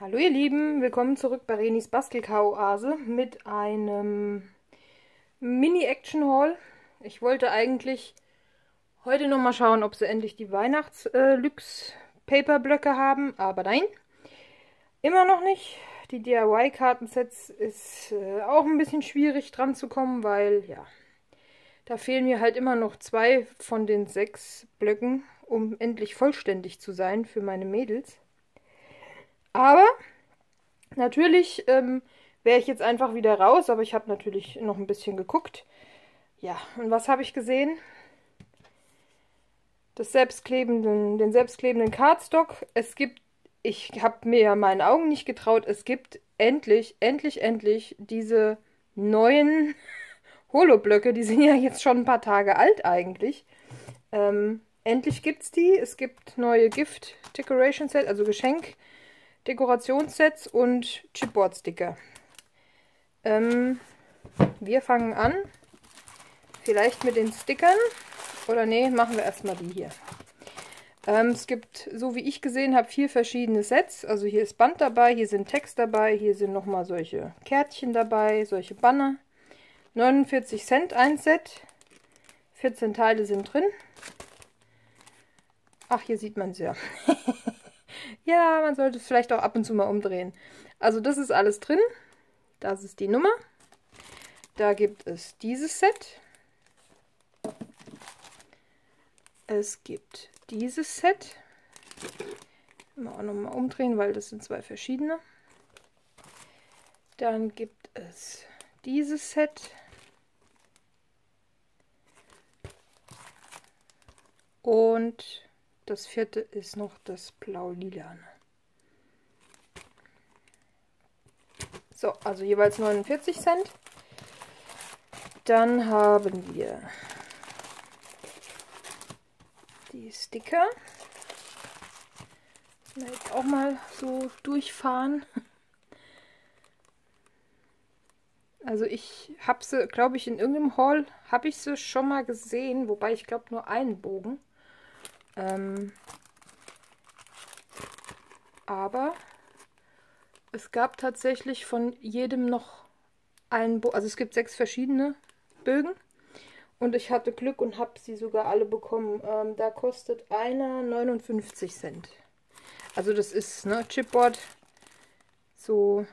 Hallo ihr Lieben, willkommen zurück bei Renis Bastelkau-Oase mit einem Mini-Action-Haul. Ich wollte eigentlich heute nochmal schauen, ob sie endlich die Weihnachts-Lux-Paper-Blöcke haben, aber nein, immer noch nicht. Die DIY-Kartensets ist auch ein bisschen schwierig dran zu kommen, weil ja, da fehlen mir halt immer noch 2 von den 6 Blöcken, um endlich vollständig zu sein für meine Mädels. Aber natürlich wäre ich jetzt einfach wieder raus, aber ich habe natürlich noch ein bisschen geguckt. Ja, und was habe ich gesehen? Den selbstklebenden Cardstock. Ich habe mir ja meinen Augen nicht getraut, es gibt endlich diese neuen Holo-Blöcke. Die sind ja jetzt schon ein paar Tage alt eigentlich. Endlich gibt's die. Es gibt neue Gift Decoration Sets, also Geschenk-Dekorationssets und Chipboard-Sticker. Wir fangen an. Vielleicht mit den Stickern. Oder nee, machen wir erstmal die hier. Es gibt, so wie ich gesehen habe, 4 verschiedene Sets. Also hier ist Band dabei, hier sind Text dabei, hier sind nochmal solche Kärtchen dabei, solche Banner. 49 Cent ein Set. 14 Teile sind drin. Ach, hier sieht man es ja. Ja, man sollte es vielleicht auch ab und zu mal umdrehen. Also das ist alles drin. Das ist die Nummer. Da gibt es dieses Set. Es gibt dieses Set. Mal auch nochmal umdrehen, weil das sind 2 verschiedene. Dann gibt es dieses Set. Und das 4. ist noch das blau-lilane. So, also jeweils 49 Cent. Dann haben wir die Sticker. Jetzt auch mal so durchfahren. Also ich habe sie, glaube ich, in irgendeinem Haul habe ich sie schon mal gesehen, wobei ich glaube nur einen Bogen. Aber es gab tatsächlich von jedem noch einen Bogen. Also es gibt 6 verschiedene Bögen. Und ich hatte Glück und habe sie sogar alle bekommen. Da kostet einer 59 Cent. Also das ist, ne, Chipboard. So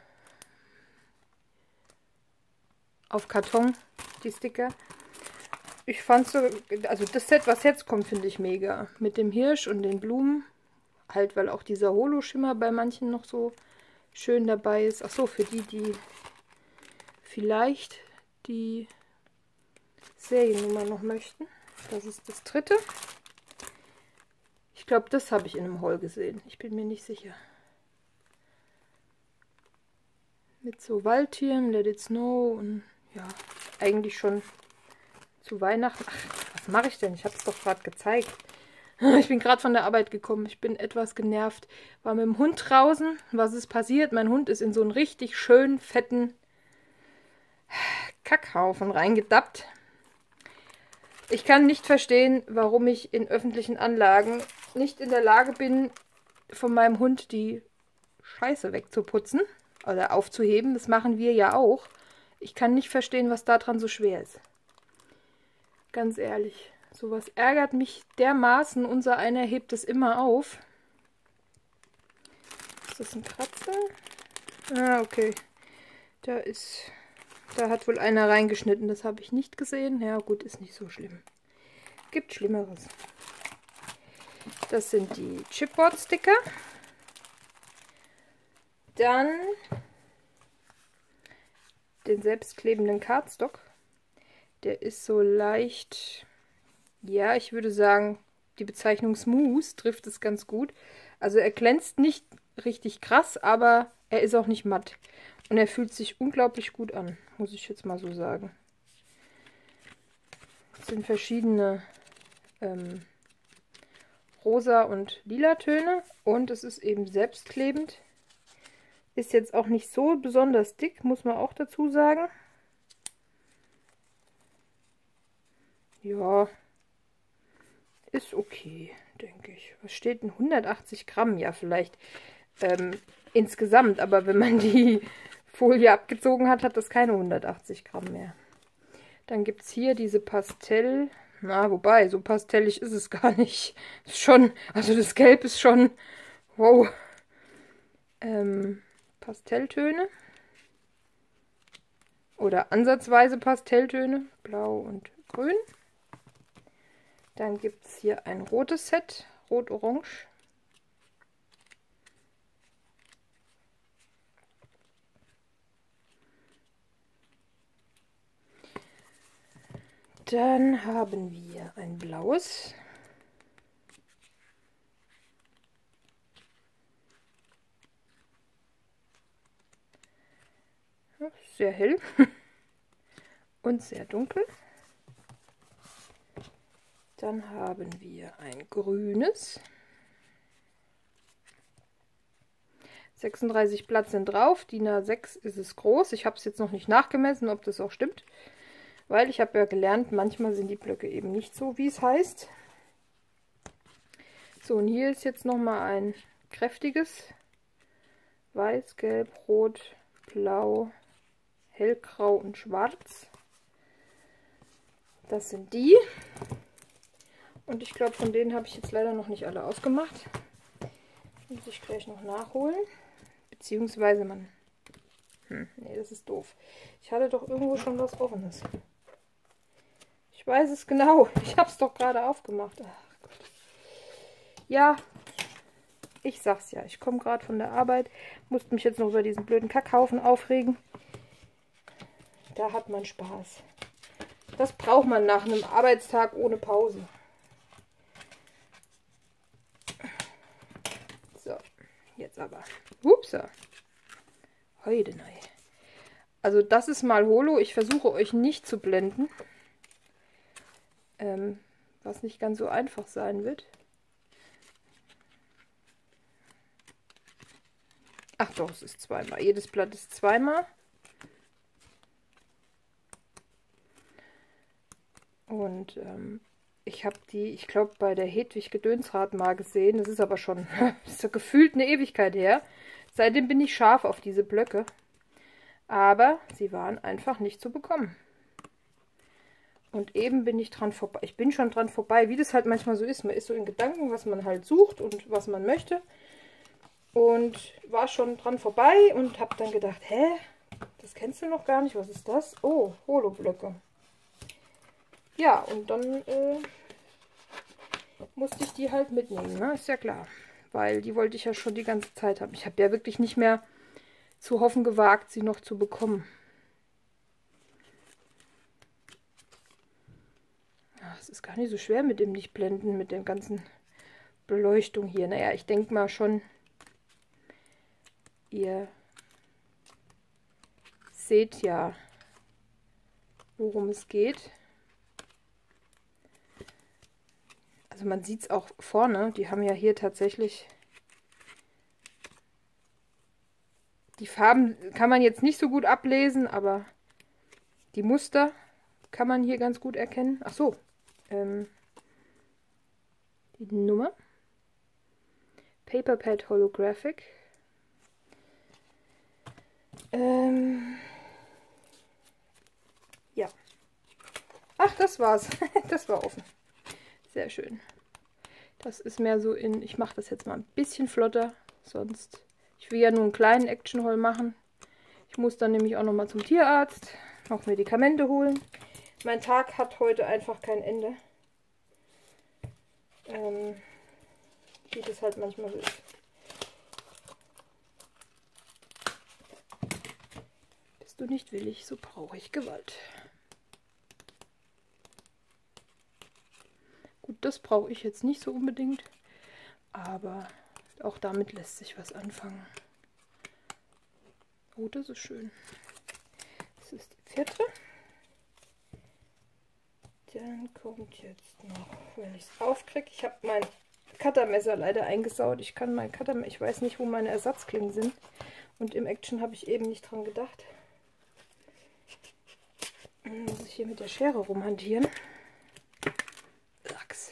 auf Karton, die Sticker. Ich fand so, also das Set, was jetzt kommt, finde ich mega. Mit dem Hirsch und den Blumen. Halt, weil auch dieser Holo-Schimmer bei manchen noch so schön dabei ist. Achso, für die, die vielleicht die Seriennummer noch möchten. Das ist das 3. Ich glaube, das habe ich in einem Haul gesehen. Ich bin mir nicht sicher. Mit so Waldtieren, Let It Snow und ja, eigentlich schon zu Weihnachten. Ach, was mache ich denn? Ich habe es doch gerade gezeigt. Ich bin gerade von der Arbeit gekommen. Ich bin etwas genervt. War mit dem Hund draußen. Was ist passiert? Mein Hund ist in so einen richtig schönen, fetten Kackhaufen reingedappt. Ich kann nicht verstehen, warum ich in öffentlichen Anlagen nicht in der Lage bin, von meinem Hund die Scheiße wegzuputzen oder aufzuheben. Das machen wir ja auch. Ich kann nicht verstehen, was daran so schwer ist. Ganz ehrlich. Sowas ärgert mich dermaßen. Unser einer hebt es immer auf. Ist das ein Kratzer? Ah, okay. Da hat wohl einer reingeschnitten. Das habe ich nicht gesehen. Ja gut, ist nicht so schlimm. Gibt Schlimmeres. Das sind die Chipboard-Sticker. Dann den selbstklebenden Cardstock. Der ist so leicht, ja, ich würde sagen, die Bezeichnung Smooth trifft es ganz gut. Also er glänzt nicht richtig krass, aber er ist auch nicht matt. Und er fühlt sich unglaublich gut an, muss ich jetzt mal so sagen. Es sind verschiedene rosa und lila Töne und es ist eben selbstklebend. Ist jetzt auch nicht so besonders dick, muss man auch dazu sagen. Ja, ist okay, denke ich. Was steht denn? 180 Gramm? Ja, vielleicht insgesamt. Aber wenn man die Folie abgezogen hat, hat das keine 180 Gramm mehr. Dann gibt es hier diese Pastell... Na, wobei, so pastellig ist es gar nicht. Ist schon, also das Gelb ist schon... Wow. Pastelltöne. Oder ansatzweise Pastelltöne. Blau und grün. Dann gibt es hier ein rotes Set. Rot-Orange. Dann haben wir ein blaues. Sehr hell und sehr dunkel. Dann haben wir ein grünes. 36 Blatt sind drauf, DIN A6 ist es groß. Ich habe es jetzt noch nicht nachgemessen, ob das auch stimmt. Weil ich habe ja gelernt, manchmal sind die Blöcke eben nicht so, wie es heißt. So, und hier ist jetzt nochmal ein kräftiges. Weiß, Gelb, Rot, Blau, Hellgrau und Schwarz. Das sind die. Und ich glaube, von denen habe ich jetzt leider noch nicht alle ausgemacht. Muss ich gleich noch nachholen. Beziehungsweise man... nee, das ist doof. Ich hatte doch irgendwo schon was Offenes. Ich weiß es genau. Ich habe es doch gerade aufgemacht. Ach Gott. Ja, ich sag's ja. Ich komme gerade von der Arbeit. Musste mich jetzt noch über diesen blöden Kackhaufen aufregen. Da hat man Spaß. Das braucht man nach einem Arbeitstag ohne Pause. So, jetzt aber. Upsa. Heidenei. Also das ist mal Holo. Ich versuche euch nicht zu blenden. Was nicht ganz so einfach sein wird. Ach doch, es ist zweimal. Jedes Blatt ist zweimal. Und ich habe die, ich glaube, bei der Hedwig Gedönsrad mal gesehen. Das ist aber schon ist ja gefühlt eine Ewigkeit her. Seitdem bin ich scharf auf diese Blöcke. Aber sie waren einfach nicht zu bekommen. Und eben bin ich dran vorbei. Ich bin schon dran vorbei, wie das halt manchmal so ist. Man ist so in Gedanken, was man halt sucht und was man möchte. Und war schon dran vorbei und habe dann gedacht, hä? Das kennst du noch gar nicht. Was ist das? Oh, Holo-Blöcke. Ja, und dann musste ich die halt mitnehmen, ne? Ist ja klar. Weil die wollte ich ja schon die ganze Zeit haben. Ich habe ja wirklich nicht mehr zu hoffen gewagt, sie noch zu bekommen. Es ist gar nicht so schwer mit dem Lichtblenden, mit der ganzen Beleuchtung hier. Naja, ich denke mal schon, ihr seht ja, worum es geht. Also man sieht es auch vorne, die haben ja hier tatsächlich... Die Farben kann man jetzt nicht so gut ablesen, aber die Muster kann man hier ganz gut erkennen. Ach so, die Nummer. Paperpad Holographic. Ja. Ach, das war's. Das war offen. Sehr schön. Das ist mehr so in... Ich mache das jetzt mal ein bisschen flotter, sonst... Ich will ja nur einen kleinen Action-Haul machen. Ich muss dann nämlich auch noch mal zum Tierarzt, noch Medikamente holen. Mein Tag hat heute einfach kein Ende. Wie das halt manchmal so ist. Bist du nicht willig, so brauche ich Gewalt. Gut, das brauche ich jetzt nicht so unbedingt, aber auch damit lässt sich was anfangen. Oh, das ist schön. Das ist die vierte. Dann kommt jetzt noch, wenn ich es aufkriege. Ich habe mein Cuttermesser leider eingesaut. Ich kann mein Cuttermesser, ich weiß nicht, wo meine Ersatzklingen sind. Und im Action habe ich eben nicht dran gedacht. Dann muss ich hier mit der Schere rumhantieren. Lachs.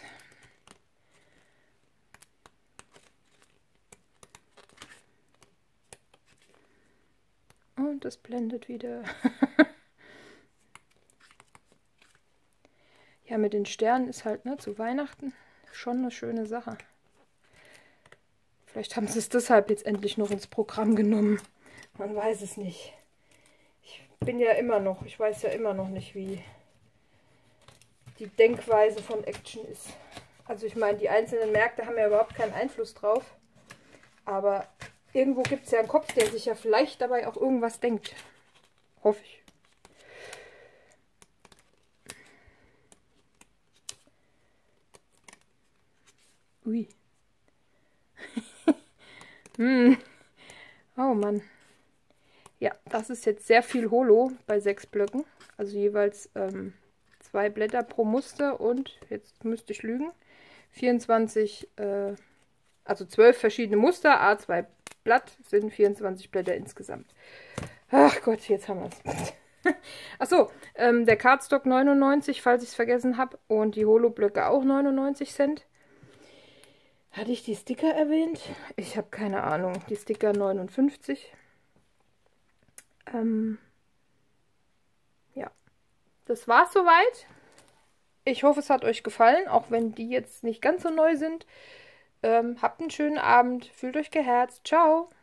Und das blendet wieder. Ja, mit den Sternen ist halt, ne, zu Weihnachten schon eine schöne Sache. Vielleicht haben sie es deshalb jetzt endlich noch ins Programm genommen. Man weiß es nicht. Ich weiß ja immer noch nicht, wie die Denkweise von Action ist. Also ich meine, die einzelnen Märkte haben ja überhaupt keinen Einfluss drauf. Aber irgendwo gibt es ja einen Kopf, der sich ja vielleicht dabei auch irgendwas denkt. Hoffe ich. Ui. Oh Mann. Ja, das ist jetzt sehr viel Holo bei 6 Blöcken. Also jeweils 2 Blätter pro Muster und, jetzt müsste ich lügen, 24, also 12 verschiedene Muster, A2 Blatt, sind 24 Blätter insgesamt. Ach Gott, jetzt haben wir es. Achso, der Cardstock 99, falls ich es vergessen habe, und die Holo-Blöcke auch 99 Cent. Hatte ich die Sticker erwähnt? Ich habe keine Ahnung. Die Sticker 59. Ja, das war's soweit. Ich hoffe, es hat euch gefallen, auch wenn die jetzt nicht ganz so neu sind. Habt einen schönen Abend. Fühlt euch geherzt. Ciao.